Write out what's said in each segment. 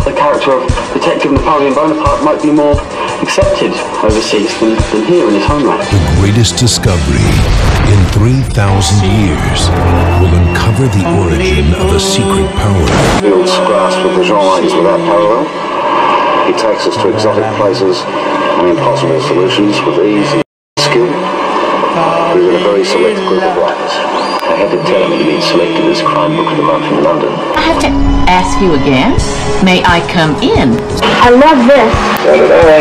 the character of Detective Napoleon Bonaparte might be more accepted overseas than here in his homeland. The greatest discovery in 3,000 years will uncover the origin of a secret power. Field's grasp of the genre is without parallel. He takes us to exotic places and impossible solutions with ease and skill. He's in a very select group of writers. I had to tell him he'd been selected as crime book of the month in London. I have to ask you again. May I come in? I love this. So did I.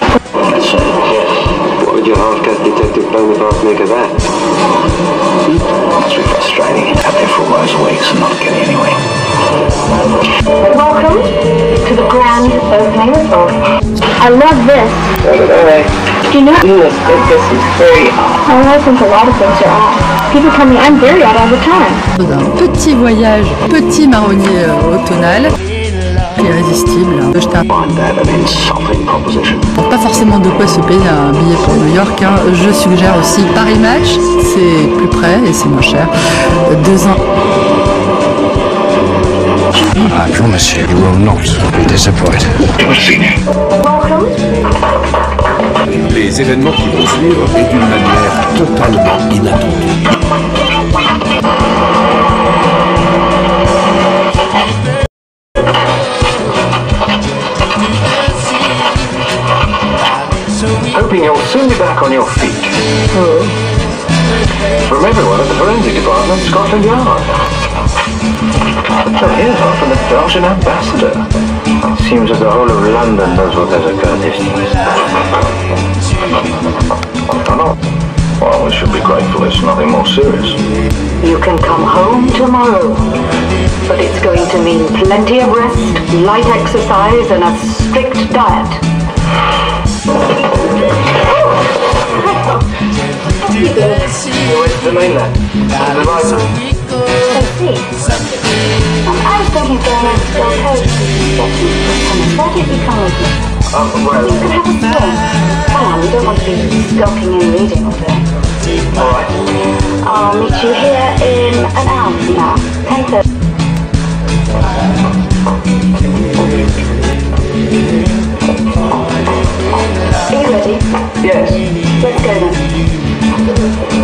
What would your half-caste Detective Bonaparte make of that? Must be frustrating. Out there for all those weeks and not getting anywhere. Welcome to the grand opening of I love this. So did I. Do you know this is very odd? I think a lot of things are odd. People tell me I'm very odd all the time. Un petit voyage, petit marronnier automnal, irrésistible. Find that an insulting proposition. Pas forcément de quoi se payer un billet pour New York. Hein. Je suggère aussi Paris Match, c'est plus près et c'est moins cher. 2 ans. I promise you, you will not be disappointed. Welcome. Les événements qui vont suivre et d'une manière totalement inattendue. Hoping you'll soon be back on your feet. From everyone at the forensic department of Scotland Yard. So here's one from the Belgian ambassador. Seems as the whole of London knows what has occurred this Oh no. Well, we should be grateful it's nothing more serious. You can come home tomorrow, but it's going to mean plenty of rest, light exercise, and a strict diet. Where's the mainland? The library? I was thinking of going out to Gold Coast and why don't you come with me? Well, You could have a swim. Come on, you don't want to be skulking in reading all day. alright. I'll meet you here in an hour from now, 10:30. Are you ready? Yes. Let's go then.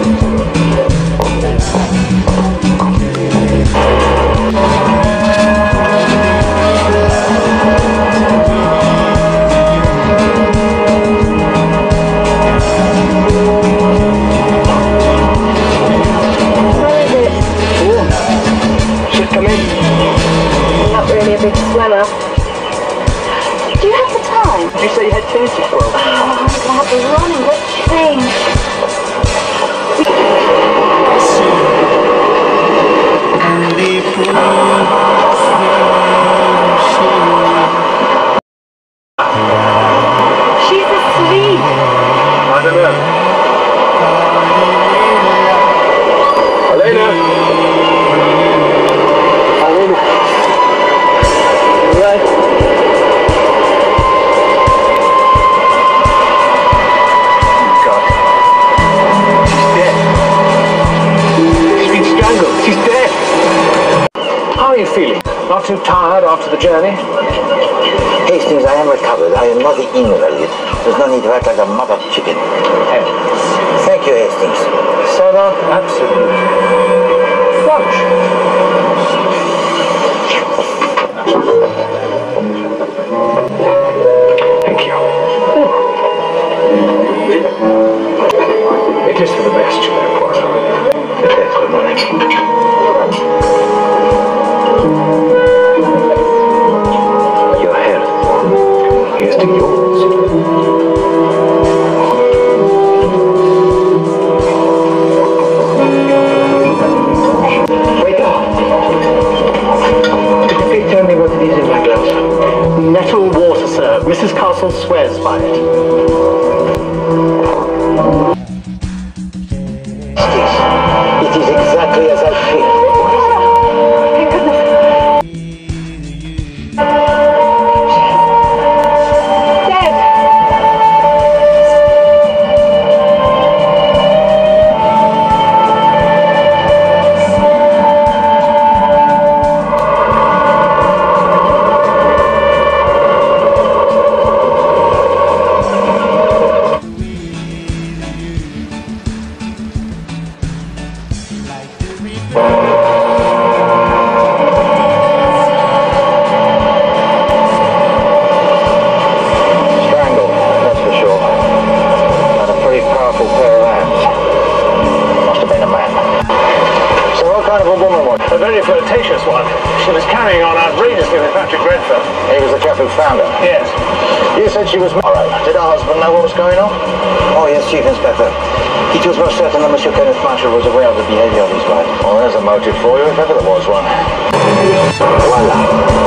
Where is it? Should come in. Not really a big swimmer. Do you have the time? Did you say you had tennis at 12? Oh, I'm glad we're running. Let's change. She's asleep. I don't know. Elena! Elena! You right? God. She's dead. She's been strangled. She's dead. How are you feeling? Not too tired after the journey? Hastings, I am recovered. I am not the invalid. There's no need to act like a mother chicken. Thank you, Hastings. So not absolute rubbish. Thank you. It is for the best, you know, Poirot. The best for money. Your health. Here's to yours. Wake up. Could you please tell me what it is in my glass? Nettle water, sir. Mrs. Castle swears by it. It is exactly as I feared. Thank goodness. Dead. said she was married. Did her husband know what was going on? Oh, yes, Chief Inspector. He feels most certain that Monsieur Kenneth Marshall was aware of the behavior of his wife. Well, there's a motive for you, if ever there was one. Voila.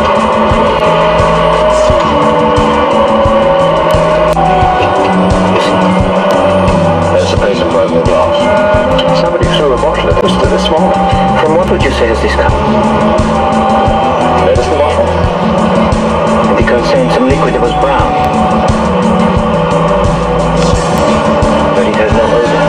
There's a piece of broken glass. Somebody threw a bottle at us this morning. From what would you say does this come? Where is the bottle? It contained some liquid that was brown. But it has no odor.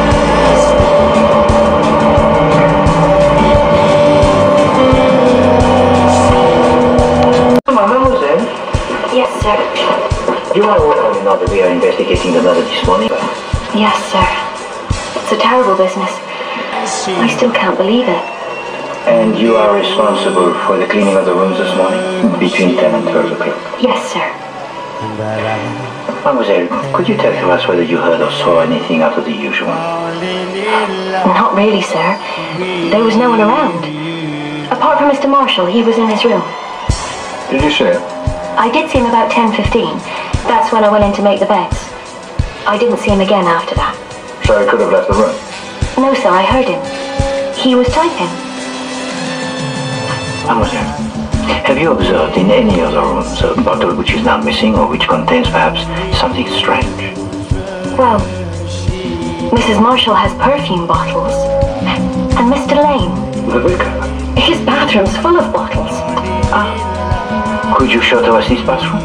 Mademoiselle? Yes, sir. You are aware now that we are investigating the murder this morning? Yes, sir. It's a terrible business. I still can't believe it. And you are responsible for the cleaning of the rooms this morning, between 10 and 12 o'clock? Yes, sir. Mademoiselle, could you tell to us whether you heard or saw anything out of the usual? Not really, sir. There was no one around. Apart from Mr. Marshall, he was in his room. Did you see him? I did see him about 10:15. That's when I went in to make the beds. I didn't see him again after that. So he could have left the room? No, sir, I heard him. He was typing. Mademoiselle, have you observed in any other rooms a bottle which is now missing or which contains perhaps something strange? Well, Mrs. Marshall has perfume bottles. And Mr. Lane, The vicar? his bathroom's full of bottles. Could you show to us this bathroom?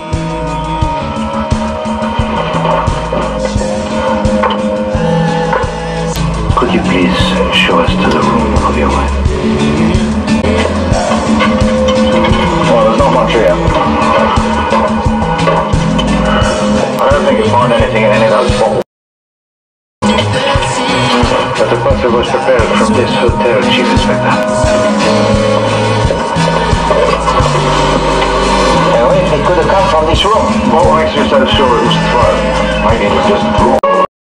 Could you please show us to the room of your wife? Well, there's not much here. I don't think you'll find anything in any of those bottles. But the bottle was prepared from this hotel, Chief Inspector. It could have come from this room. What makes you so sure it was thrown? Maybe it was just drawn.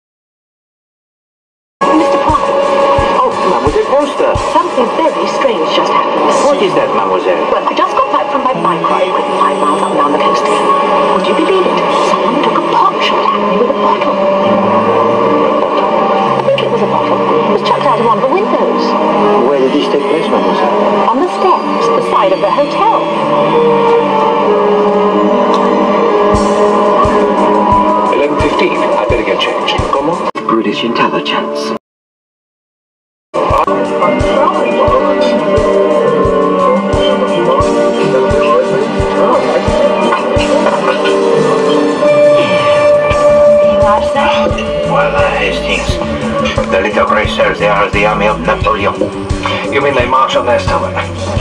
Mr. Potter, Mademoiselle Brewster. something very strange just happened. What is that, Mademoiselle? Well, I just got back from my bike ride with 5 miles up and down the coast. Would you believe it? Someone took a pot shot at me with a bottle. I think it was a bottle. It was chucked out of one of the windows. Where did this take place, Mademoiselle? On the steps, the side of the hotel. 11:15. I better get changed. Come on. British intelligence. Well, Hastings, the little grey cells, they are the army of Napoleon. You mean they march on their stomach?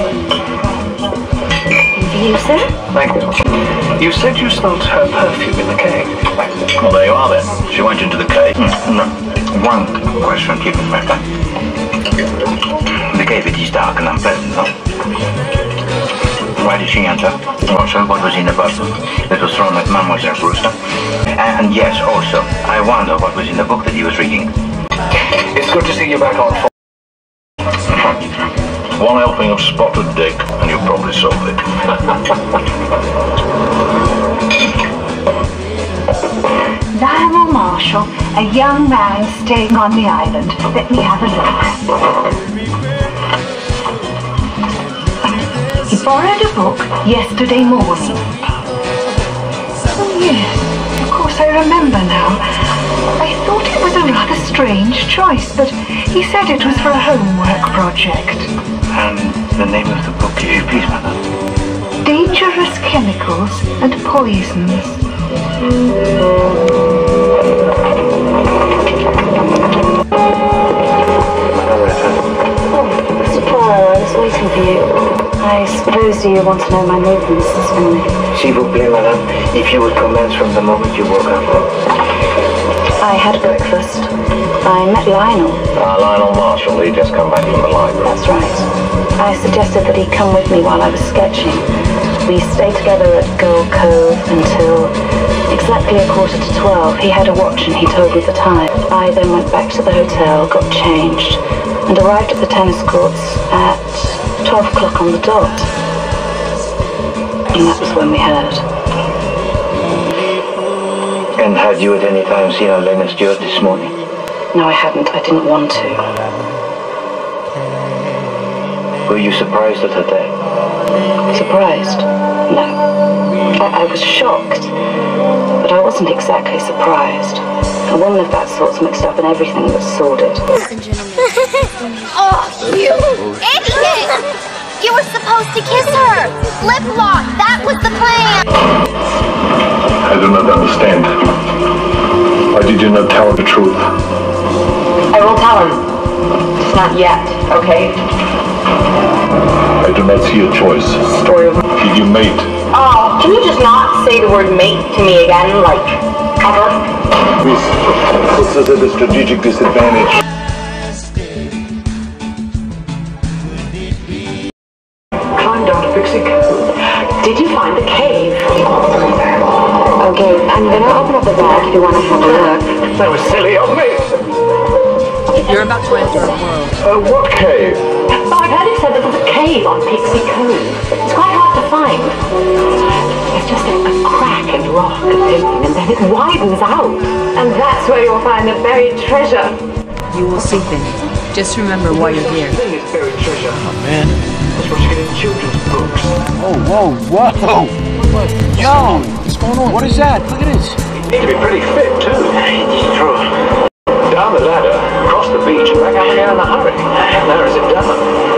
You, sir? Thank you. You said you smelled her perfume in the cave. Well, there you are then. She went into the cave. No. One question, Chief Inspector. The cave, it is dark and unpleasant, no? Why did she enter? Also, what was in the bottle that was thrown at Mademoiselle Brewster? And yes, also, I wonder what was in the book that he was reading. It's good to see you back on. One helping of spotted dick, and you'll probably solve it. Lionel Marshall, a young man staying on the island. Let me have a look. He borrowed a book yesterday morning. Oh yes, of course I remember now. I thought it was a rather strange choice, but he said it was for a homework project. And the name of the book, if you please, madam? Dangerous Chemicals and Poisons. Mr. Poirot, I was waiting for you. I suppose you want to know my movements this morning. S'il vous plaît, madame, if you would commence from the moment you woke up. I had breakfast. I met Lionel. Lionel Marshall, he'd just come back from the library. That's right. I suggested that he come with me while I was sketching. We stayed together at Gold Cove until exactly 11:45. He had a watch and he told me the time. I then went back to the hotel, got changed, and arrived at the tennis courts at 12 o'clock on the dot. And that was when we heard. And had you at any time seen Elena Stewart this morning? No, I hadn't. I didn't want to. Were you surprised at her death? Surprised? No. I was shocked, but I wasn't exactly surprised. A woman of that sort's mixed up in everything that's sordid. Oh, you idiot! You were supposed to kiss her! Lip lock! That was the plan! I do not understand. Why did you not tell the truth? I will tell him. Just not yet, okay? I do not see a choice. Story of... Did you mate? Oh, can you just not say the word mate to me again, like, ever? This puts us at a strategic disadvantage. Climb down to Pixie Cove. Did you find the cave? Okay, I'm gonna open up the bag if you want to have a look. That was silly of me. You're about to enter a world. What cave? Oh, I've heard it said that there's a cave on Pixie Cove. It's quite hard to find. There's just a crack in rock and then it widens out. And that's where you'll find the buried treasure. You will see things. Just remember why you're here. Thing is buried treasure. Oh, man. That's what you get in children's books. Oh, whoa, whoa. Yo, what's going on? What is that? Look at this. You need to be pretty fit, too. It's true. Down the ladder, across the beach, and back up again in a hurry. There is it done.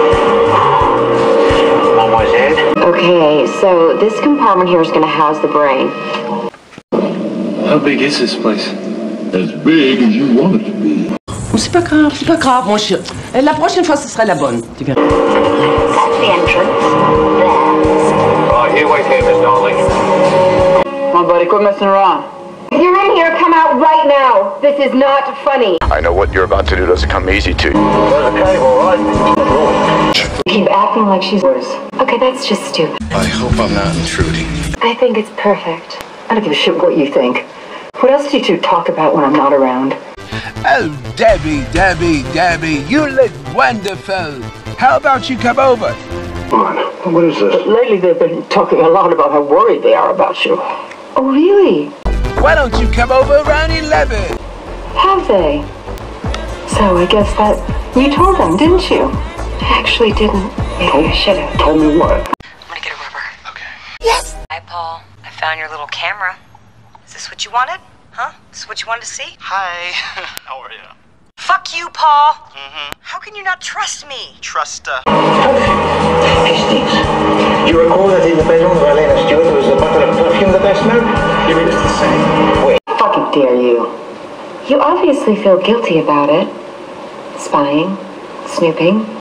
Mademoiselle? Okay, so this compartment here is going to house the brain. How big is this place? As big as you want it to be. C'est pas grave, mon chien. La prochaine fois, ce sera la bonne. Tu verras. That's the entrance. Right, you wait here, Miss Darling. Come on, buddy, quit messing around. If you're in here, come out right now. This is not funny. I know what you're about to do doesn't come easy to you. There's a cave, all right. Keep acting like she's worse. Okay, that's just stupid. I hope I'm not intruding. I think it's perfect. I don't give a shit what you think. What else do you two talk about when I'm not around? Oh, Debbie, you look wonderful. How about you come over? What is this? Lately, they've been talking a lot about how worried they are about you. Oh, really? Why don't you come over around 11? Have they? So I guess that... You told them, didn't you? I actually didn't. Maybe I should have. Told me what? I'm gonna get a rubber. Okay. Yes! Hi, Paul. I found your little camera. Is this what you wanted? Huh? Is this what you wanted to see? Hi. How are you? Fuck you, Paul! How can you not trust me? Trust, Hastings, you recall that in the bedroom of Elena Stewart there was a bottle of perfume that I smelled? You mean it's the same? Wait. Fucking dare you. You obviously feel guilty about it. Spying. Snooping.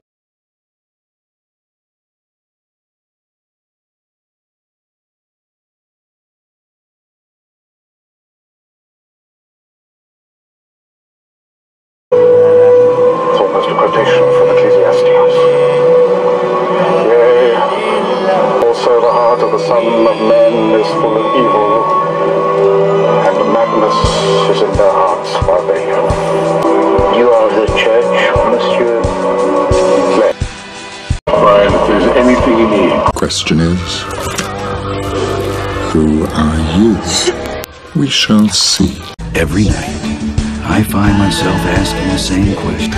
It's almost a quotation from Ecclesiastes. Yea, also the heart of the Son of Men is full of evil, and the madness is in their hearts while they live. You are the church, Monsieur? Brian, if there's anything you need. Question is, who are you? We shall see. Every night, I find myself asking the same question.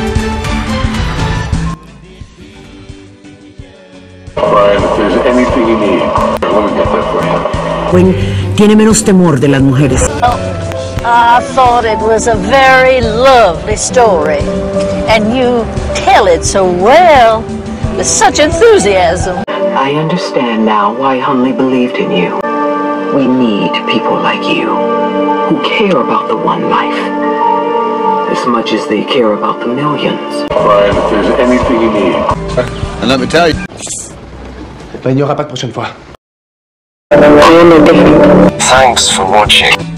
Brian, if there's anything you need, let me get that for you. Gwen tiene menos temor de las mujeres. I thought it was a very lovely story, and you tell it so well, with such enthusiasm. I understand now why Hunley believed in you. We need people like you, who care about the one life, as much as they care about the millions. Brian, if there's anything you need. And let me tell you. Ben, il n'y aura pas de prochaine fois. Thanks for watching.